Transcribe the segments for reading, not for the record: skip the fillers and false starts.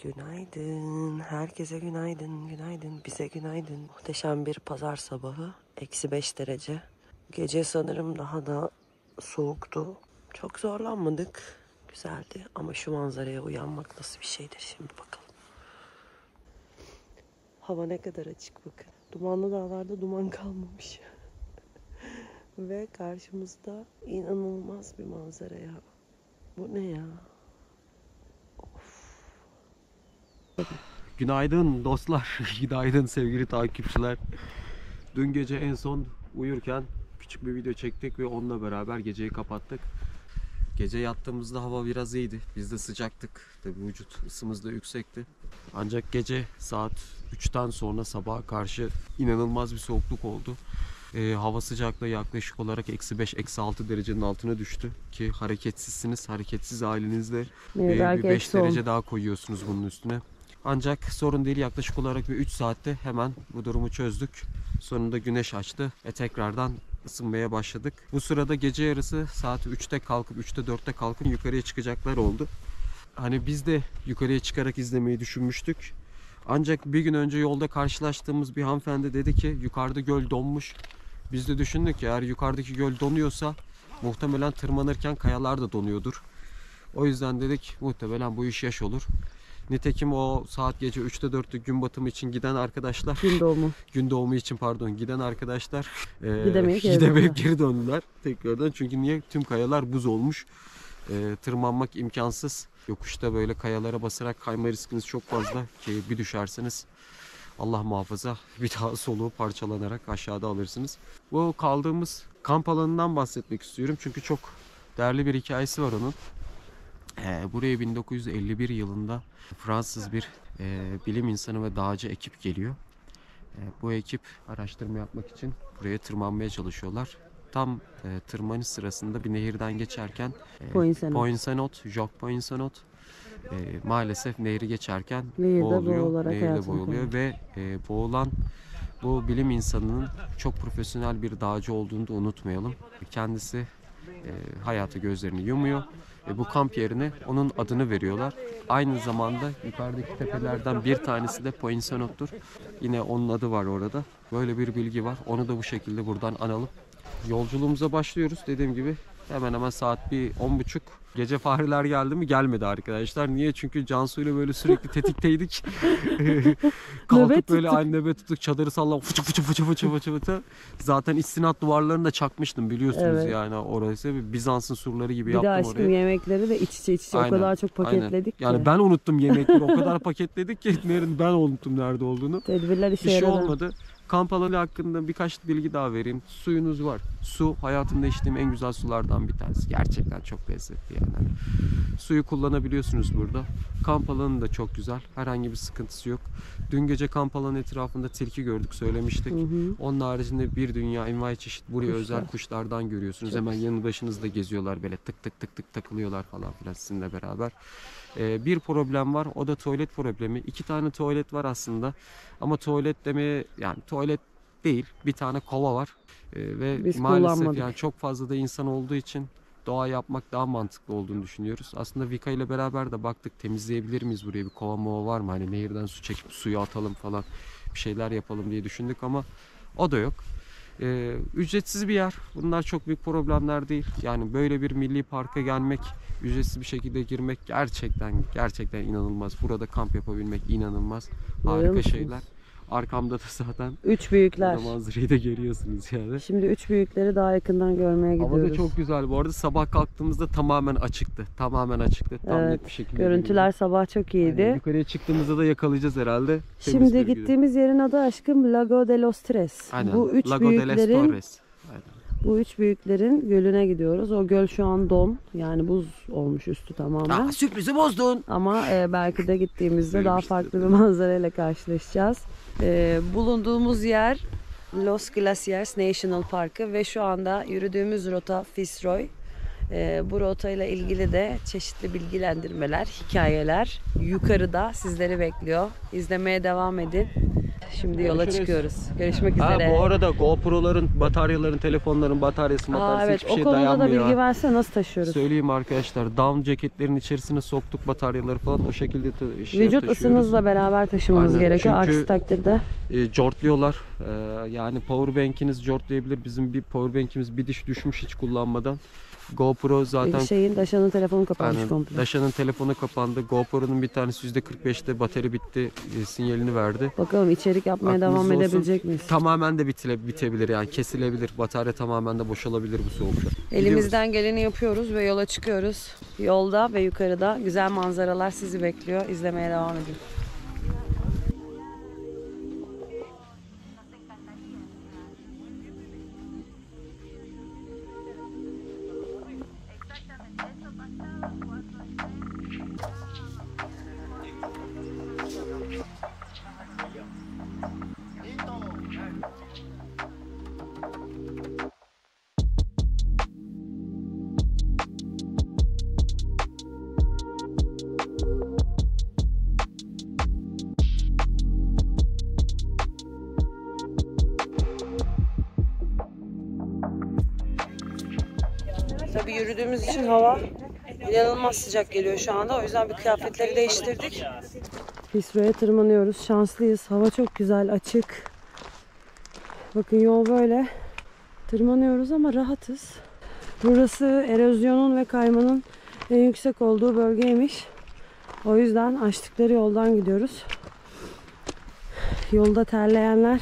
Günaydın. Herkese günaydın. Günaydın. Bize günaydın. Muhteşem bir pazar sabahı. -5 derece. Gece sanırım daha da soğuktu. Çok zorlanmadık. Güzeldi. Ama şu manzaraya uyanmak nasıl bir şeydir şimdi bakalım. Hava ne kadar açık bakın. Dumanlı dağlarda duman kalmamış. Ve karşımızda inanılmaz bir manzara ya. Bu ne ya? Günaydın dostlar, günaydın sevgili takipçiler. Dün gece en son uyurken küçük bir video çektik ve onunla beraber geceyi kapattık. Gece yattığımızda hava biraz iyiydi. Biz de sıcaktık. Tabii vücut ısımız da yüksekti. Ancak gece saat 3'ten sonra sabaha karşı inanılmaz bir soğukluk oldu. Hava sıcaklığı yaklaşık olarak -5, -6 derecenin altına düştü. Ki hareketsizsiniz. Hareketsiz halinizde bir 5 derece daha koyuyorsunuz bunun üstüne. Ancak sorun değil, yaklaşık olarak bir 3 saatte hemen bu durumu çözdük. Sonunda güneş açtı ve tekrardan ısınmaya başladık. Bu sırada gece yarısı saat 3'te kalkıp 3'te 4'te kalkıp yukarıya çıkacaklar oldu. Hani biz de yukarıya çıkarak izlemeyi düşünmüştük. Ancak bir gün önce yolda karşılaştığımız bir hanımefendi dedi ki yukarıda göl donmuş. Biz de düşündük ki eğer yukarıdaki göl donuyorsa muhtemelen tırmanırken kayalar da donuyordur. O yüzden dedik muhtemelen bu iş yaş olur. Nitekim o saat gece 3'te 4'te gün batımı için giden arkadaşlar, gün doğumu için giden arkadaşlar gidemeyip geri döndüler tekrardan. Çünkü niye? Tüm kayalar buz olmuş. Tırmanmak imkansız. Yokuşta böyle kayalara basarak kayma riskiniz çok fazla ki bir düşerseniz Allah muhafaza bir daha soluğu parçalanarak aşağıda alırsınız. Bu kaldığımız kamp alanından bahsetmek istiyorum. Çünkü çok değerli bir hikayesi var onun. Buraya 1951 yılında Fransız bir bilim insanı ve dağcı ekip geliyor. Bu ekip araştırma yapmak için buraya tırmanmaya çalışıyorlar. Tam tırmanış sırasında bir nehirden geçerken Jacques Poinçonnet maalesef nehri geçerken nehirde boğuluyor ve boğulan bu bilim insanının çok profesyonel bir dağcı olduğunu da unutmayalım. Kendisi hayatı gözlerini yumuyor. Bu kamp yerine onun adını veriyorlar. Aynı zamanda yukarıdaki tepelerden bir tanesi de Poinçonnet'tur. Yine onun adı var orada. Böyle bir bilgi var. Onu da bu şekilde buradan analım. Yolculuğumuza başlıyoruz. Dediğim gibi hemen hemen saat 10:30. Gece fareler geldi mi? Gelmedi arkadaşlar. Niye? Çünkü Cansu ile böyle sürekli tetikteydik. Kalkıp böyle aynı nöbet tuttuk. Çadırı sallam fıçı fıçı. Zaten istinat duvarlarını da çakmıştım biliyorsunuz yani orası. Bizans'ın surları gibi yaptım oraya. Bir de aşkım yemekleri de iç içe o kadar çok paketledik ki. Yani ben unuttum yemekleri. O kadar paketledik ki ben unuttum nerede olduğunu. Tedbirler işe yaradı. Bir şey olmadı. Kamp alanı hakkında birkaç bilgi daha vereyim. Suyunuz var. Su hayatımda içtiğim en güzel sulardan bir tanesi. Gerçekten çok lezzetli yani. Suyu kullanabiliyorsunuz burada. Kamp alanı da çok güzel. Herhangi bir sıkıntısı yok. Dün gece kamp alanı etrafında tilki gördük, söylemiştik. Onun haricinde bir dünya envai çeşit buraya özel kuşlardan görüyorsunuz. Hemen yanı başınızda geziyorlar böyle tık tık takılıyorlar falan filan sizinle beraber. Bir problem var, o da tuvalet problemi. 2 tane tuvalet var aslında ama tuvalet demeye yani tuvalet değil, bir tane kova var ve biz maalesef yani çok fazla da insan olduğu için doğa yapmak daha mantıklı olduğunu düşünüyoruz. Aslında Vika ile beraber de baktık, temizleyebilir miyiz buraya, bir kova mova var mı, hani nehirden su çekip suyu atalım falan, bir şeyler yapalım diye düşündük ama o da yok. Ücretsiz bir yer. Bunlar çok büyük problemler değil. Yani böyle bir milli parka gelmek, ücretsiz bir şekilde girmek gerçekten inanılmaz. Burada kamp yapabilmek inanılmaz. Harika şeyler. Arkamda da zaten 3 büyükler. Manzarayı da görüyorsunuz yani. Şimdi 3 büyükleri daha yakından görmeye gidiyoruz. Hava da çok güzel. Bu arada sabah kalktığımızda tamamen açıktı. Tam net bir şekilde. Görüntüler görüyoruz. Sabah çok iyiydi. Yani yukarıya çıktığımızda da yakalayacağız herhalde. Şimdi gittiğimiz yerin adı aşkım Lago de los Tres. Aynen. Bu 3 büyüklerin gölüne gidiyoruz. O göl şu an don. Yani buz olmuş üstü tamamen. Sürprizi bozdun. Ama belki de gittiğimizde daha farklı bir manzarayla karşılaşacağız. Bulunduğumuz yer Los Glaciers National Parkı ve şu anda yürüdüğümüz rota Fitzroy. Bu rotayla ilgili de çeşitli bilgilendirmeler, hikayeler yukarıda sizleri bekliyor. İzlemeye devam edin. Şimdi yola Görüşürüz. çıkıyoruz. Görüşmek Ha, üzere. bu arada GoPro'ların, bataryaların, telefonların bataryası Evet, hiçbir o şey konuda da dayanmıyor. bilgi verse nasıl taşıyoruz? Söyleyeyim arkadaşlar, down ceketlerin içerisine soktuk bataryaları falan, o şekilde Vücut taşıyoruz. ısınızla beraber taşımanız Aynen, gerekiyor. çünkü- Aksi takdirde Jortluyorlar. Yani powerbank'iniz jortlayabilir. Bizim bir powerbank'imiz bir diş düşmüş hiç kullanmadan. GoPro zaten Daşanın telefonu kapanmış yani komple. Daşa'nın telefonu kapandı. GoPro'nun bir tanesi %45'te batarya bitti sinyalini verdi. Bakalım içerik yapmaya devam Aklınızda olsun. edebilecek miyiz? Tamamen de bitebilir yani, kesilebilir. Batarya tamamen de boşalabilir bu soğukta. Elimizden geleni yapıyoruz ve yola çıkıyoruz. Yolda ve yukarıda güzel manzaralar sizi bekliyor. İzlemeye devam edin. Tabii yürüdüğümüz için hava inanılmaz sıcak geliyor şu anda. O yüzden bir kıyafetleri değiştirdik. Fisro'ya tırmanıyoruz. Şanslıyız. Hava çok güzel, açık. Bakın yol böyle. Tırmanıyoruz ama rahatız. Burası erozyonun ve kaymanın en yüksek olduğu bölgeymiş. O yüzden açtıkları yoldan gidiyoruz. Yolda terleyenler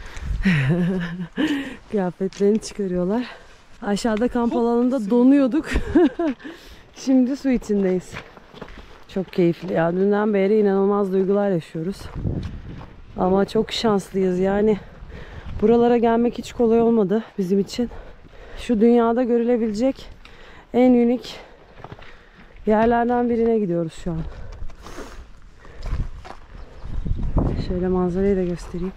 kıyafetlerini çıkarıyorlar. Aşağıda kamp alanında donuyorduk. Şimdi su içindeyiz. Çok keyifli ya. Dünden beri inanılmaz duygular yaşıyoruz. Ama çok şanslıyız yani. Buralara gelmek hiç kolay olmadı bizim için. Şu dünyada görülebilecek en unik yerlerden birine gidiyoruz şu an. Şöyle manzarayı da göstereyim.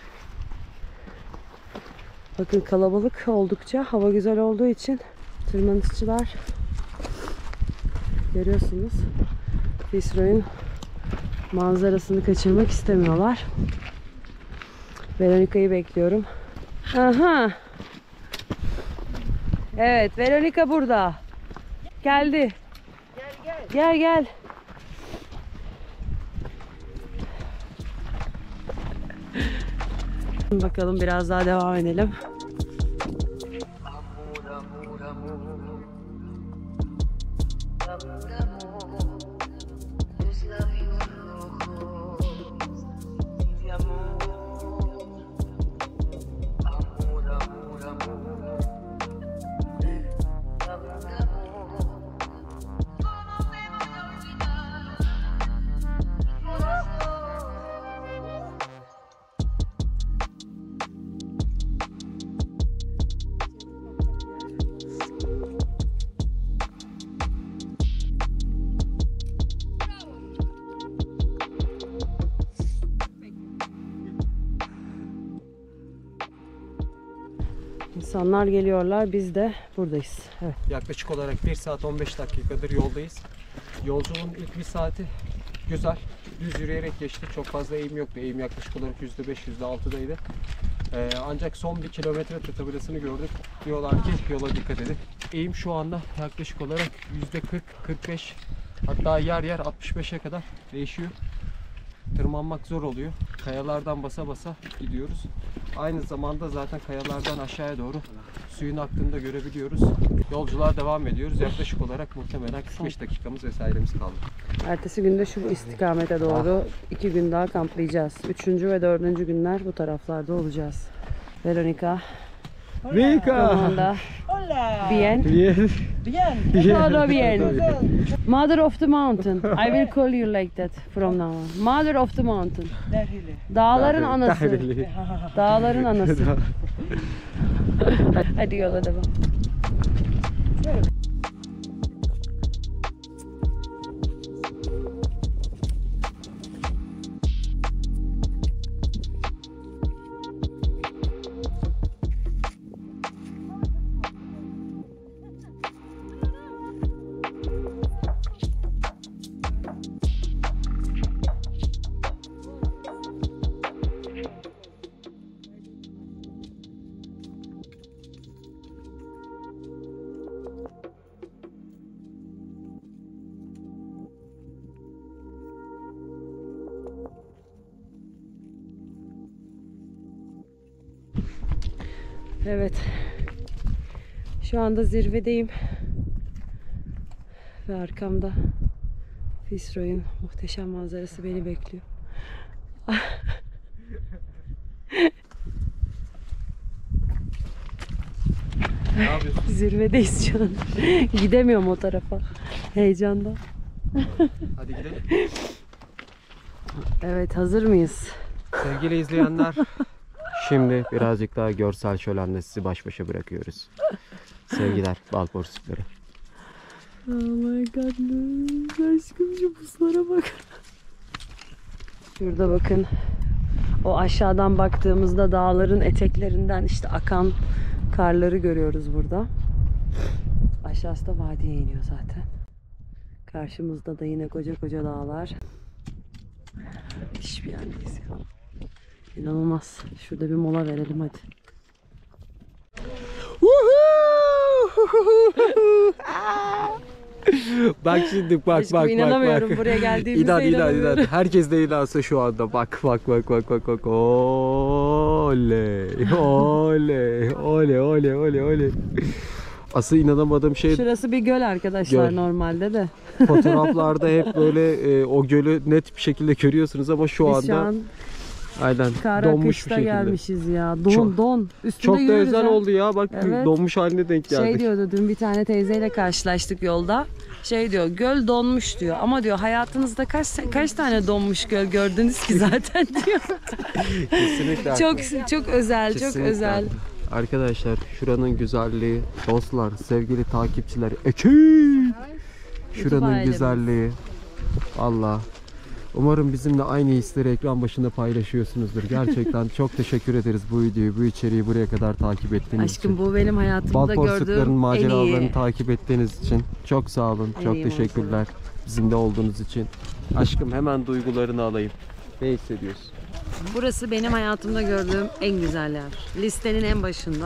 Bakın kalabalık oldukça, hava güzel olduğu için tırmanışçılar görüyorsunuz. Fisro'nun manzarasını kaçırmak istemiyorlar. Veronica'yı bekliyorum. Aha. Evet, Veronica burada. Geldi. Gel gel. Bakalım biraz daha devam edelim. İnsanlar geliyorlar, biz de buradayız. Evet. Yaklaşık olarak 1 saat 15 dakikadır yoldayız. Yolculuğun ilk bir saati güzel. Düz yürüyerek geçti. Çok fazla eğim yoktu. Eğim yaklaşık olarak %5, %6'daydı. Ancak son bir kilometre tabelasını gördük. Diyorlar ki yola dikkat edin. Eğim şu anda yaklaşık olarak %40-45, hatta yer yer 65'e kadar değişiyor. Tırmanmak zor oluyor. Kayalardan basa basa gidiyoruz. Aynı zamanda zaten kayalardan aşağıya doğru suyun aktığını da görebiliyoruz. Yolculuğa devam ediyoruz. Yaklaşık olarak muhtemelen 45 dakikamız vesairemiz kaldı. Ertesi günde şu istikamete doğru 2 gün daha kamplayacağız. 3. ve 4. günler bu taraflarda olacağız. Veronica. Vika! Bien. Todo bien. Mother of the mountain. I will call you like that from now on. Mother of the mountain. Dağların anası. Dağların anası. Hadi yola devam. Evet. Şu anda zirvedeyim. Ve arkamda Fitzroy'un muhteşem manzarası beni bekliyor. Ne yapıyorsun? Zirvedeyiz şu an. Gidemiyorum o tarafa. Heyecandan. Hadi gidelim. Evet, hazır mıyız? Sevgili izleyenler, şimdi birazcık daha görsel şölenle sizi baş başa bırakıyoruz. Sevgiler, bal porsukları. Oh my god. Aşkım şu puslara bak. Şurada bakın. O aşağıdan baktığımızda dağların eteklerinden işte akan karları görüyoruz burada. Aşağısı da vadiye iniyor zaten. Karşımızda da yine koca koca dağlar. Hiçbir yerdeyiz ya. İnanılmaz. Şurada bir mola verelim hadi. Bak şimdi bak Aşkım, inanamıyorum buraya geldiğimize İnan. inanamıyorum. Herkes de inansa şu anda. Bak. Oley. Oley. Asıl inanamadığım şey, Şurası bir göl arkadaşlar Göl. normalde de. fotoğraflarda hep böyle o gölü net bir şekilde görüyorsunuz ama şu Biz anda şu an aynen kara donmuş bir kışta şekilde. gelmişiz ya. Don Çok- don. Üstünde Çok da yürürüz özel ha. oldu ya. Bak Evet. donmuş haline denk geldik. Şey diyordu, dün bir tane teyzeyle karşılaştık yolda. Şey diyor, göl donmuş diyor. Ama diyor hayatınızda kaç tane donmuş göl gördünüz ki zaten diyor. Kesinlikle. Çok özel, çok Kesinlikle. özel. Arkadaşlar şuranın güzelliği, dostlar, sevgili takipçiler, şuranın ailemiz. güzelliği. Allah. Umarım bizimle aynı hisleri ekran başında paylaşıyorsunuzdur. Gerçekten çok teşekkür ederiz bu videoyu, bu içeriği buraya kadar takip ettiğiniz Aşkım için. bu benim Bal hayatımda porsukların gördüğüm en maceralarını iyi. takip ettiğiniz için çok sağ olun. En Çok iyi teşekkürler bizimle olduğunuz için. Aşkım hemen duygularını alayım. Ne hissediyorsun? Burası benim hayatımda gördüğüm en güzel yer. Listenin en başında.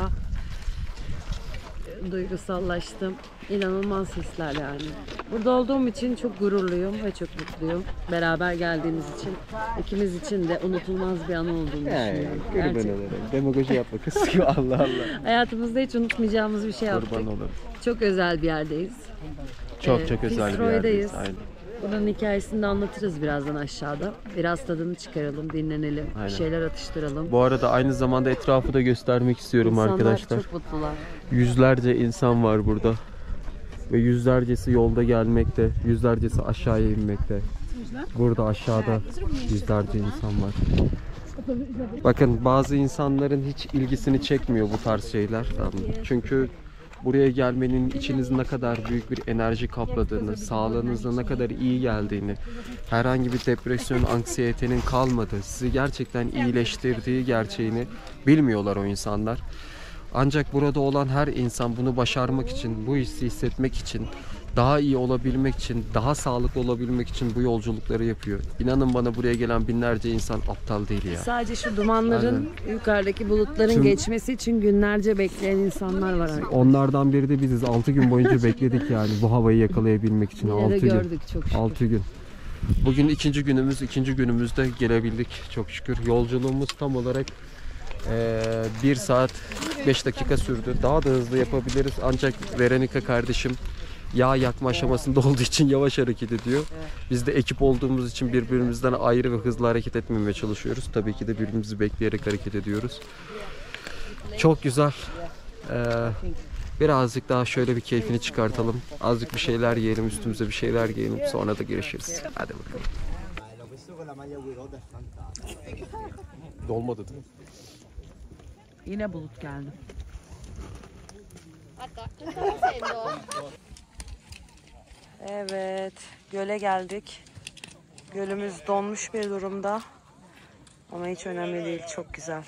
Duygusallaştım. İnanılmaz hisler yani. Burada olduğum için çok gururluyum ve çok mutluyum. Beraber geldiğimiz için. İkimiz için de unutulmaz bir an olduğunu düşünüyorum. Gerçekten. Demagoji yapma kız. Allah Allah. Hayatımızda hiç unutmayacağımız bir şey yaptık. Kurban olurum. Çok özel bir yerdeyiz. Çok Evet, çok özel bir Fitzroy'dayız. yerdeyiz. Aynen. Bunun hikayesini de anlatırız birazdan aşağıda. Biraz tadını çıkaralım, dinlenelim, Aynen. bir şeyler atıştıralım. Bu arada aynı zamanda etrafı da göstermek istiyorum İnsanlar arkadaşlar. çok mutlular. Yüzlerce insan var burada. Ve yüzlercesi yolda gelmekte, yüzlercesi aşağıya inmekte. Burada aşağıda yüzlerce insan var. Bakın bazı insanların hiç ilgisini çekmiyor bu tarz şeyler. Tamam mı? Çünkü buraya gelmenin içinizin ne kadar büyük bir enerji kapladığını, sağlığınıza ne kadar iyi geldiğini, herhangi bir depresyon, anksiyetenin kalmadığı, sizi gerçekten iyileştirdiği gerçeğini bilmiyorlar o insanlar. Ancak burada olan her insan bunu başarmak için, bu hissi hissetmek için, daha iyi olabilmek için, daha sağlıklı olabilmek için bu yolculukları yapıyor. İnanın bana buraya gelen binlerce insan aptal değil ya. Sadece şu dumanların, yukarıdaki bulutların Tüm- geçmesi için günlerce bekleyen insanlar var artık. Onlardan biri de biziz. 6 gün boyunca bekledik yani bu havayı yakalayabilmek için. Yine 6 de gün. gördük çok şükür. 6 gün. Bugün ikinci günümüzde gelebildik çok şükür. Yolculuğumuz tam olarak 1 saat 5 dakika sürdü. Daha da hızlı yapabiliriz ancak Veronica kardeşim yağ yakma aşamasında olduğu için yavaş hareket ediyor. Biz de ekip olduğumuz için birbirimizden ayrı ve hızlı hareket etmemeye çalışıyoruz. Tabii ki de birbirimizi bekleyerek hareket ediyoruz. Çok güzel. Birazcık daha şöyle bir keyfini çıkartalım. Azıcık bir şeyler yiyelim, üstümüze bir şeyler giyelim. Sonra da görüşürüz. Hadi bakalım. Dolmadı değil mi? Yine bulut geldi. Evet, göle geldik. Gölümüz donmuş bir durumda. Ama hiç önemli değil, çok güzel.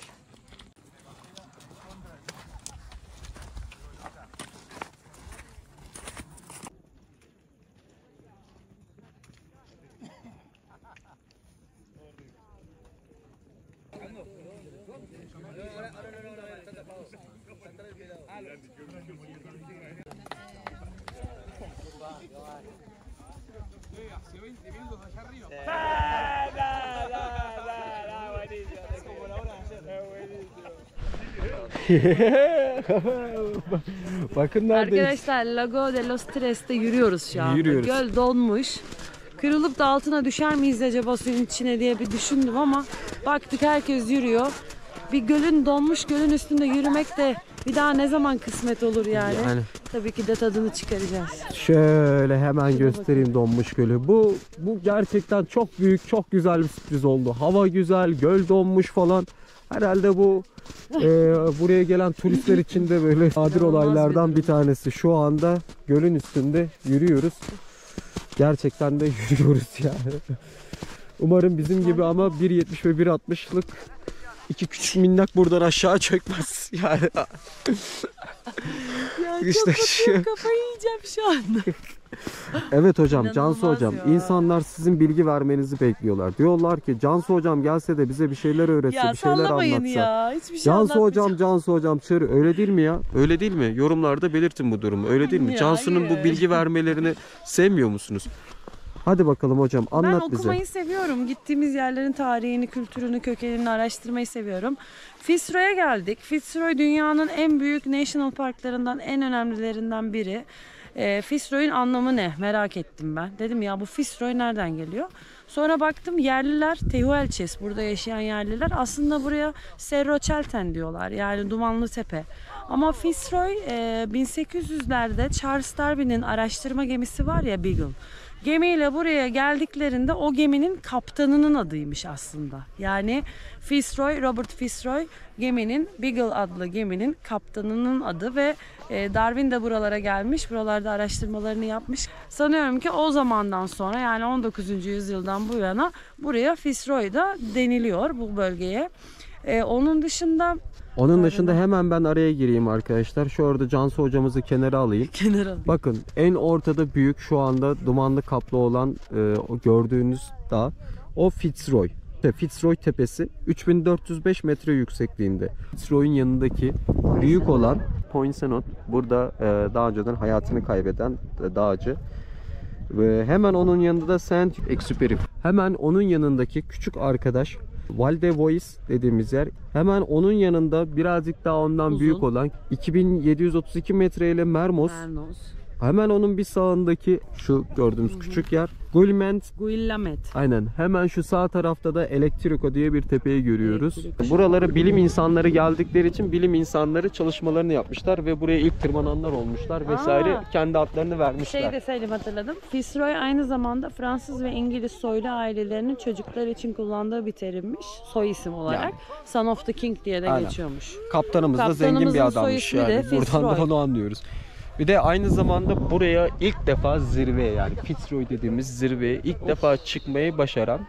Bakın neredeyiz. Arkadaşlar Lago de los Tres'te yürüyoruz şu anda. Yürüyoruz. Göl donmuş. Kırılıp da altına düşer miyiz acaba suyun içine diye bir düşündüm ama baktık herkes yürüyor. Bir gölün donmuş gölün üstünde yürümek de bir daha ne zaman kısmet olur yani. Tabii ki de tadını çıkaracağız. Şöyle hemen göstereyim donmuş gölü. Bu gerçekten çok büyük, çok güzel bir sürpriz oldu. Hava güzel, göl donmuş falan. Herhalde bu buraya gelen turistler için de böyle nadir olaylardan bir tanesi. Şu anda gölün üstünde yürüyoruz. Gerçekten de yürüyoruz yani. Umarım bizim gibi ama 1.70 ve 1.60'lık iki küçük minnak buradan aşağı çökmez. Yani Ya İşte çok kafayı yiyeceğim şu anda. evet hocam, İnanılmaz Cansu hocam, ya. insanlar sizin bilgi vermenizi bekliyorlar. Diyorlar ki Cansu hocam gelse de bize bir şeyler öğretse, Ya bir şeyler sallamayın anlatsa. ya. Hiçbir şey Cansu anlatmayacağım. hocam, Cansu hocam çığır. Öyle değil mi ya? Öyle değil mi? Yorumlarda belirtin bu durumu. Öyle değil mi? Ya, Cansu'nun hayır. bu bilgi vermelerini sevmiyor musunuz? Hadi bakalım hocam, Ben anlat bize. okumayı seviyorum. Gittiğimiz yerlerin tarihini, kültürünü, kökenini araştırmayı seviyorum. Fitzroy'a geldik. Fitzroy dünyanın en büyük national parklarından, en önemlilerinden biri. Fitzroy'un anlamı ne? Merak ettim ben. Dedim ya bu Fitzroy nereden geliyor? Sonra baktım yerliler Tehuelches, burada yaşayan yerliler aslında buraya Cerro Chelten diyorlar. Yani Dumanlı Tepe. Ama Fitzroy 1800'lerde Charles Darwin'in araştırma gemisi var ya, Beagle. Gemiyle buraya geldiklerinde o geminin kaptanının adıymış aslında. Yani Fitzroy, Robert Fitzroy geminin, Beagle adlı geminin kaptanının adı ve Darwin de buralara gelmiş, buralarda araştırmalarını yapmış. Sanıyorum ki o zamandan sonra, yani 19. yüzyıldan bu yana buraya Fitzroy da deniliyor, bu bölgeye. Onun dışında hemen ben araya gireyim arkadaşlar. Şu orada Cansu hocamızı kenara alayım. Bakın en ortada büyük şu anda dumanlı kaplı olan o gördüğünüz dağ, o Fitzroy. Fitzroy Tepesi 3405 metre yüksekliğinde. Fitzroy'un yanındaki büyük olan Poinsonot, burada daha önceden hayatını kaybeden dağcı. Ve hemen onun yanında da Saint-Exupéry. Hemen onun yanındaki küçük arkadaş Val de Vois dediğimiz yer. Hemen onun yanında birazcık daha ondan uzun, büyük olan 2732 metre ile Mermoz. Hemen onun bir sağındaki şu gördüğümüz küçük yer Guillamet. Aynen. Hemen şu sağ tarafta da Elektriko diye bir tepeyi görüyoruz. Buralara bilim insanları geldikleri için bilim insanları çalışmalarını yapmışlar ve buraya ilk tırmananlar olmuşlar vesaire. Kendi adlarını vermişler. Şey deseydim hatırladım. Fitzroy aynı zamanda Fransız ve İngiliz soylu ailelerinin çocuklar için kullandığı bir terimmiş. Soy isim olarak. Yani. Son of the King diye de Aynen. geçiyormuş. Kaptanımız da zengin bir Kaptanımızın soy adammış ismi yani. de Buradan Fitzroy. da onu anlıyoruz. Bir de aynı zamanda buraya ilk defa zirveye, yani Fitzroy dediğimiz zirveye ilk defa çıkmayı başaran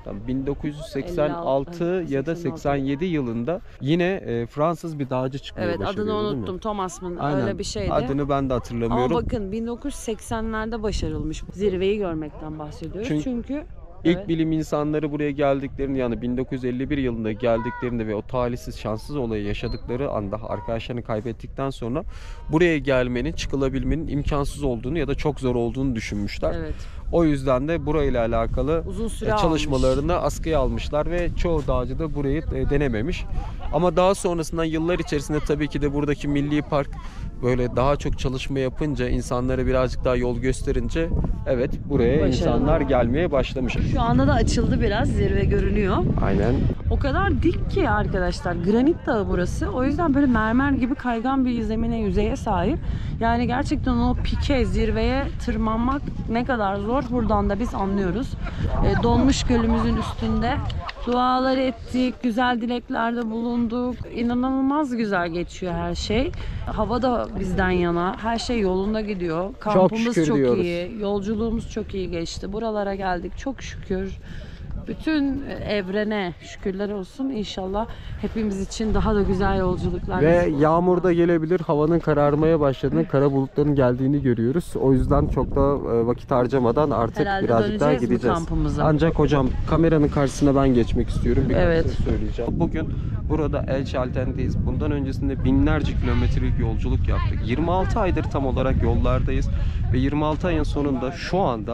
1986 ya da 87 yılında yine Fransız bir dağcı çıkmayı Evet, başarıyor. adını değil mi? unuttum. Thomas mı? Aynen. Öyle bir şeydi. Adını ben de hatırlamıyorum. Ama bakın 1980'lerde başarılmış. Zirveyi görmekten bahsediyoruz. Çünkü İlk bilim insanları buraya geldiklerinde, yani 1951 yılında geldiklerinde ve o talihsiz şanssız olayı yaşadıkları anda arkadaşlarını kaybettikten sonra buraya gelmenin, çıkılabilmenin imkansız olduğunu ya da çok zor olduğunu düşünmüşler. Evet. O yüzden de burayla alakalı Uzun süre çalışmalarını askıya almışlar ve çoğu dağcı da burayı denememiş. Ama daha sonrasında yıllar içerisinde tabii ki de buradaki milli park böyle daha çok çalışma yapınca, insanlara birazcık daha yol gösterince evet buraya insanlar gelmeye başlamış. Şu anda da açıldı biraz, zirve görünüyor. Aynen. O kadar dik ki arkadaşlar, granit dağı burası. O yüzden böyle mermer gibi kaygan bir zemine, yüzeye sahip. Yani gerçekten o pike zirveye tırmanmak ne kadar zor buradan da biz anlıyoruz. Donmuş gölümüzün üstünde dualar ettik, güzel dileklerde bulunduk. İnanılmaz güzel geçiyor her şey. Hava da bizden yana, her şey yolunda gidiyor. Kampımız çok iyi, yolculuğumuz çok iyi geçti. Buralara geldik çok şükür. Bütün evrene şükürler olsun. İnşallah hepimiz için daha da güzel yolculuklar. Ve yağmur da gelebilir. Havanın kararmaya başladığını, kara bulutların geldiğini görüyoruz. O yüzden çok da vakit harcamadan artık Herhalde birazcık daha döneceğiz bu gideceğiz. kampımıza. Ancak hocam kameranın karşısına ben geçmek istiyorum. Birkaç Evet. şey söyleyeceğim. Bugün burada El Chalten'deyiz. Bundan öncesinde binlerce kilometrelik yolculuk yaptık. 26 aydır tam olarak yollardayız. Ve 26 ayın sonunda şu anda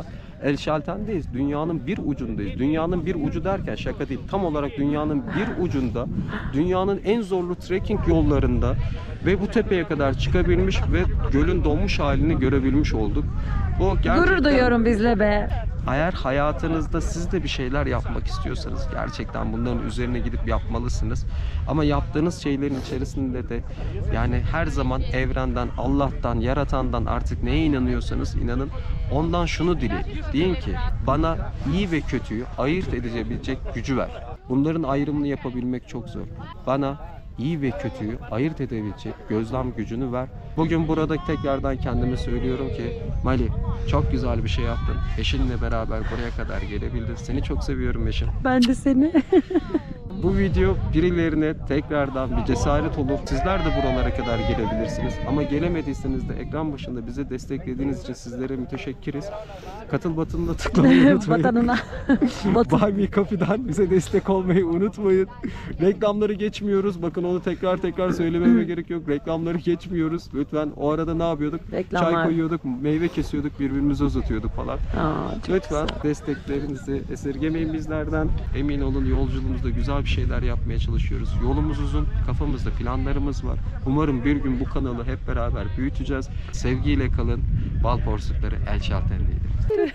El Şalten'deyiz. Dünyanın bir ucundayız. Dünyanın bir ucu derken şaka değil. Tam olarak dünyanın bir ucunda, dünyanın en zorlu trekking yollarında ve bu tepeye kadar çıkabilmiş ve gölün donmuş halini görebilmiş olduk. Bu gerçekten... Gurur duyuyorum bizle be. Eğer hayatınızda siz de bir şeyler yapmak istiyorsanız gerçekten bunların üzerine gidip yapmalısınız. Ama yaptığınız şeylerin içerisinde de yani her zaman evrenden, Allah'tan, yaratandan artık neye inanıyorsanız inanın, ondan şunu dileyin. Deyin ki bana iyi ve kötüyü ayırt edebilecek gücü ver. Bunların ayrımını yapabilmek çok zor. Bana iyi ve kötüyü ayırt edebilecek gözlem gücünü ver. Bugün burada tekrardan kendime söylüyorum ki Mali, çok güzel bir şey yaptın. Eşinle beraber buraya kadar gelebildin. Seni çok seviyorum eşim. Ben de seni. Bu video birilerine tekrardan bir cesaret olup sizler de buralara kadar gelebilirsiniz. Ama gelemediyseniz de ekran başında bizi desteklediğiniz için sizlere müteşekkiriz. Katıl butonuna tıklamayı unutmayın. Vatanına. Buy Me Coffee'den bize destek olmayı unutmayın. Reklamları geçmiyoruz. Bakın onu tekrar söylememe gerek yok. Reklamları geçmiyoruz. Lütfen o arada ne yapıyorduk? Reklamlar. Çay koyuyorduk, meyve kesiyorduk, birbirimize uzatıyorduk falan. Çok Lütfen desteklerinizi esirgemeyin bizlerden. Emin olun yolculuğumuzda güzel bir şeyler yapmaya çalışıyoruz. Yolumuz uzun, kafamızda planlarımız var. Umarım bir gün bu kanalı hep beraber büyüteceğiz. Sevgiyle kalın. Bal porsukları El Şalten'deydi.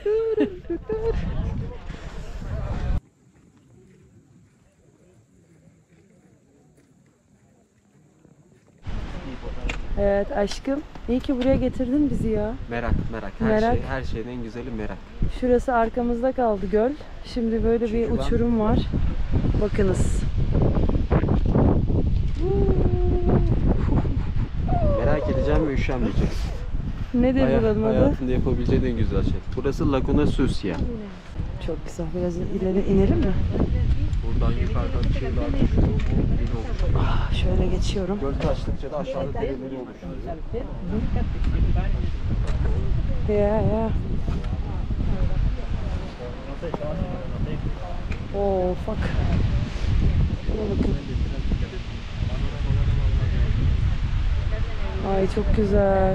Evet aşkım. İyi ki buraya getirdin bizi ya. Merak. Merak. Her şeyin en güzeli merak. Şurası arkamızda kaldı göl. Şimdi böyle bir Çünkü ben- uçurum var. Bakınız. Merak edeceğim ve üşenmeyeceksin. Nedir buranın adı? Hayatında yapabileceğin en güzel şey. Burası Laguna Sucia. Çok güzel. Biraz ileri inelim mi? Buradan yukarıdan bir şey daha düşüyor. Şöyle geçiyorum. Göl taştıkça da aşağıda dereleri oluşuyor. Ya. Oh fuck. Şuna bakın. Ay çok güzel.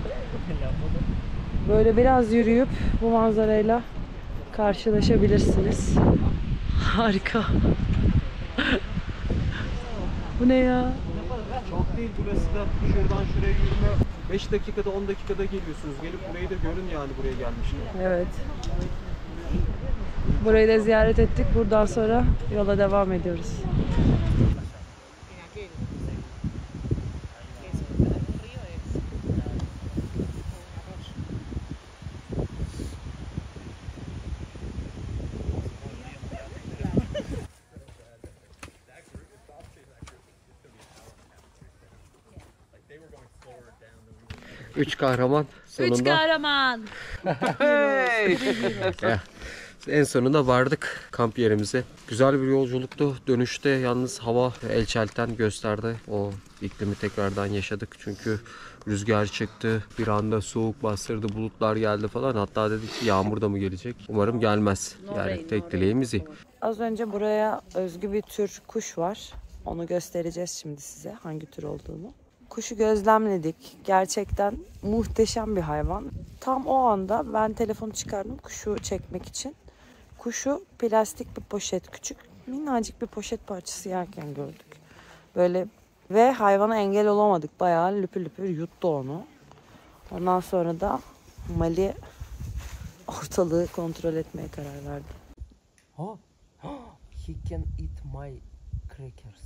Böyle biraz yürüyüp bu manzarayla karşılaşabilirsiniz. Harika. Bu ne ya? Çok değil burası da şuradan şuraya yürüme. 5 dakikada 10 dakikada geliyorsunuz. Gelip burayı da görün yani buraya gelmişken. Evet. Burayı da ziyaret ettik. Buradan sonra yola devam ediyoruz. Üç kahraman sonunda. Üç kahraman. En sonunda vardık kamp yerimize. Güzel bir yolculuktu. Dönüşte yalnız hava El Şalten gösterdi. O iklimi tekrardan yaşadık. Çünkü rüzgar çıktı. Bir anda soğuk bastırdı. Bulutlar geldi falan. Hatta dedik ki yağmur da mı gelecek? Umarım gelmez. Yani tek dileğimiz iyi. Az önce buraya özgü bir tür kuş var. Onu göstereceğiz şimdi size hangi tür olduğunu. Kuşu gözlemledik. Gerçekten muhteşem bir hayvan. Tam o anda ben telefonu çıkardım kuşu çekmek için. Kuşu plastik bir poşet, küçük minnacık bir poşet parçası yerken gördük. Böyle ve hayvana engel olamadık. Bayağı lüpür lüpür yuttu onu. Ondan sonra da Mali ortalığı kontrol etmeye karar verdi. He can eat my crackers.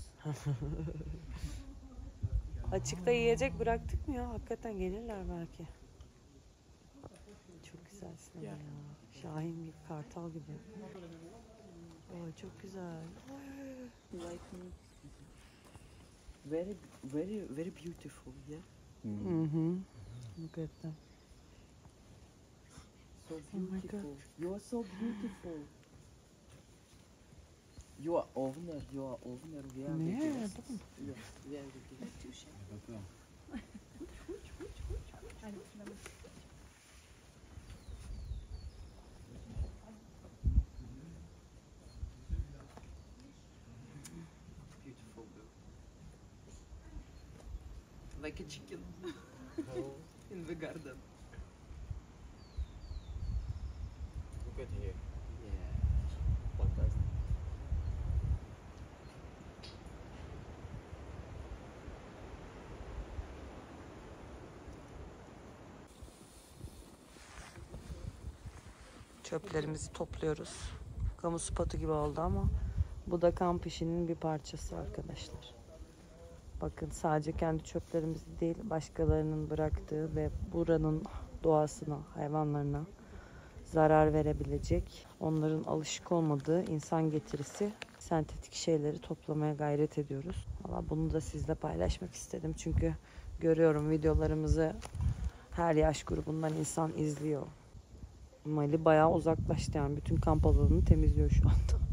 Açıkta yiyecek bıraktık mı ya? Hakikaten gelirler belki. Çok güzelsin ya. Şahin gibi, kartal gibi. Çok güzel. Very beautiful, yeah. Look at them. So my beautiful. God. You are so beautiful. You are owner. We are Yeah, the guests. Yeah, we are the guests. Beautiful girl. Like a chicken in the garden. good here. Yeah. Fantastic. Çöplerimizi topluyoruz. Kamu spotu gibi oldu ama bu da kamp işinin bir parçası arkadaşlar. Bakın sadece kendi çöplerimiz değil, başkalarının bıraktığı ve buranın doğasına, hayvanlarına zarar verebilecek, onların alışık olmadığı insan getirisi sentetik şeyleri toplamaya gayret ediyoruz. Valla bunu da sizle paylaşmak istedim çünkü görüyorum videolarımızı her yaş grubundan insan izliyor. Mali bayağı uzaklaştı yani bütün kamp alanını temizliyor şu anda.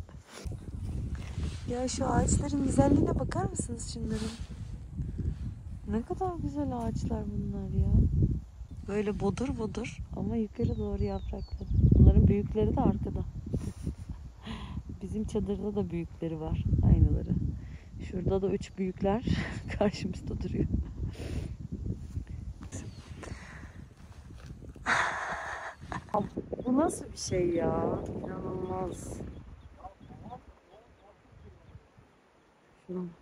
Ya şu ağaçların güzelliğine bakar mısınız şunların? Ne kadar güzel ağaçlar bunlar ya. Böyle bodur bodur ama yukarı doğru yaprakları. Bunların büyükleri de arkada. Bizim çadırda da büyükleri var, aynıları. Şurada da 3 büyükler karşımızda duruyor. Bu nasıl bir şey ya? İnanılmaz. Şuna bak.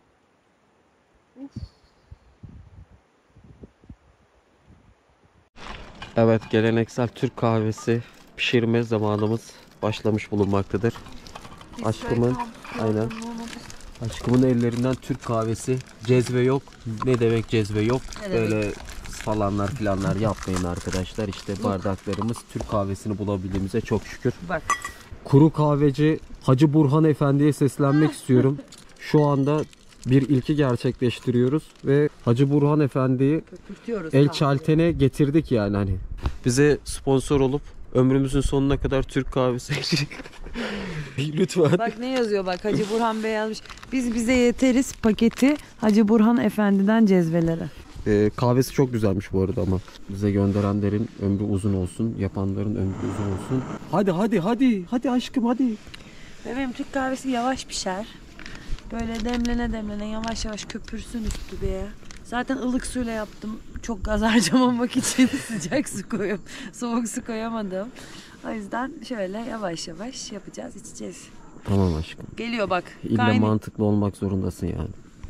Evet, geleneksel Türk kahvesi pişirme zamanımız başlamış bulunmaktadır. Aşkımın, aynen. Aşkımın ellerinden Türk kahvesi. Cezve yok. Ne demek cezve yok? Böyle falanlar filanlar yapmayın arkadaşlar. İşte bardaklarımız Türk kahvesini bulabildiğimize çok şükür. Bak. Kuru kahveci Hacı Burhan Efendi'ye seslenmek istiyorum. Şu anda bir ilki gerçekleştiriyoruz ve Hacı Burhan Efendi'yi El Çalten'e getirdik yani hani. Bize sponsor olup ömrümüzün sonuna kadar Türk kahvesi lütfen. Bak ne yazıyor bak, Hacı Burhan Bey yazmış. Biz bize yeteriz paketi Hacı Burhan Efendi'den cezvelere. Kahvesi çok güzelmiş bu arada ama. Bize gönderenlerin ömrü uzun olsun, yapanların ömrü uzun olsun. Hadi aşkım hadi. Benim Türk kahvesi yavaş pişer. Böyle demlene yavaş yavaş köpürsün üstü be. Zaten ılık suyla yaptım. Çok gaz harcamamak için sıcak su koyup soğuk su koyamadım. O yüzden şöyle yavaş yavaş yapacağız, içeceğiz. Tamam aşkım. Geliyor bak. İlla mantıklı olmak zorundasın yani.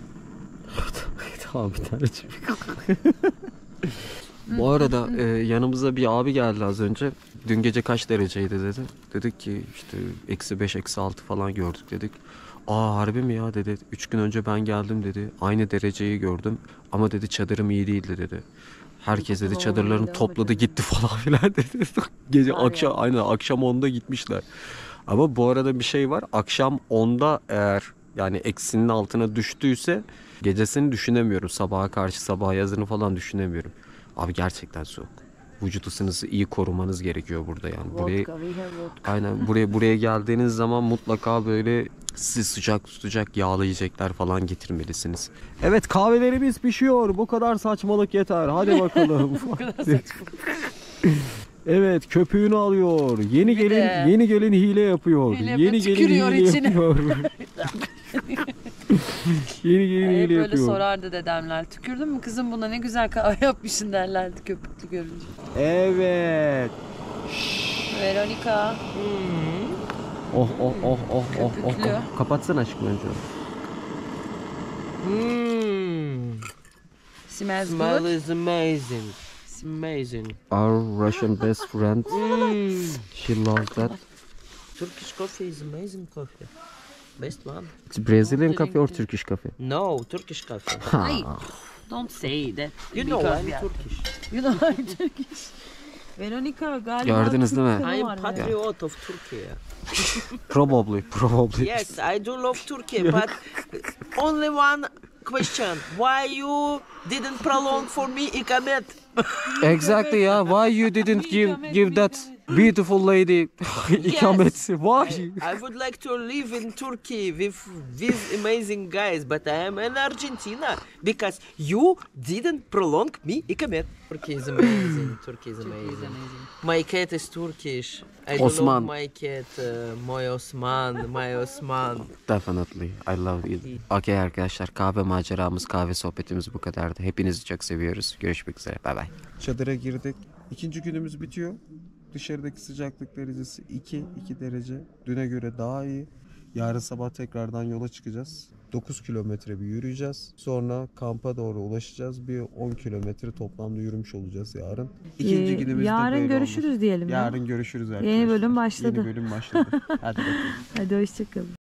Tamam bir tane Bu arada yanımıza bir abi geldi az önce. Dün gece kaç dereceydi dedi. Dedik ki işte -5, -6 falan gördük dedik. Aa harbi mi ya dedi. 3 gün önce ben geldim dedi. Aynı dereceyi gördüm. Ama dedi çadırım iyi değildi dedi. Herkes dedi çadırlarını topladı gitti falan filan dedi. Gece akşam aynen akşam 10'da gitmişler. Ama bu arada bir şey var. Akşam 10'da eğer yani eksinin altına düştüyse gecesini düşünemiyorum. Sabaha karşı sabah yazını falan düşünemiyorum. Abi gerçekten soğuk. Vücut ısınızı iyi korumanız gerekiyor burada yani. Buraya, aynen buraya geldiğiniz zaman mutlaka böyle sizi sıcak yağlı yiyecekler falan getirmelisiniz. Evet kahvelerimiz pişiyor. Bu kadar saçmalık yeter. Hadi bakalım. Bu kadar saçmalık. Evet köpüğünü alıyor. Yeni gelin hile yapıyor. Yeni gelin hile yapıyor. Yeni gelin hile böyle yapıyor. sorardı dedemler. Tükürdün mü kızım buna, ne güzel kahve yapmışsın derlerdi köpüklü görünce. Evet. Veronica. Oh. Köpüklü. Kapatsana aşkım önce. Smells Smell good. is amazing. It's amazing. Our Russian best friend. She loves that. Turkish coffee is amazing coffee. Best one. It's Brazilian coffee or Turkish coffee? No, Turkish coffee. Ay, don't say that. You know Because I'm we are- Turkish. You know I'm Turkish. Veronica galiba Gördünüz değil mi? Türk kanı I'm var ya. patriot of Turkey. Probably. Yes, I do love Turkey, but only one question: Why you didn't prolong for me ikamet? Exactly yeah. Why you didn't give that beautiful lady ikamet? Why? I would like to live in Turkey with these amazing guys, but I am in Argentina because you didn't prolong me ikamet. Turkey is amazing. Turkey is amazing. My cat is Turkish. I do Osman. love my cat, my Osman. Definitely. I love it. Okay arkadaşlar kahve maceramız, kahve sohbetimiz bu kadardı. Hepinizi çok seviyoruz. Görüşmek üzere. Bay bay. Çadıra girdik. İkinci günümüz bitiyor. Dışarıdaki sıcaklık derecesi 2 derece. Düne göre daha iyi. Yarın sabah tekrardan yola çıkacağız. 9 kilometre bir yürüyeceğiz. Sonra kampa doğru ulaşacağız. Bir 10 kilometre toplamda yürümüş olacağız yarın. İkinci günümüzde yarın böyle görüşürüz olmuş. diyelim ya. Yarın görüşürüz arkadaşlar. Yeni bölüm başladı. Yeni bölüm başladı. Hadi bakalım. Hadi hoşçakalın.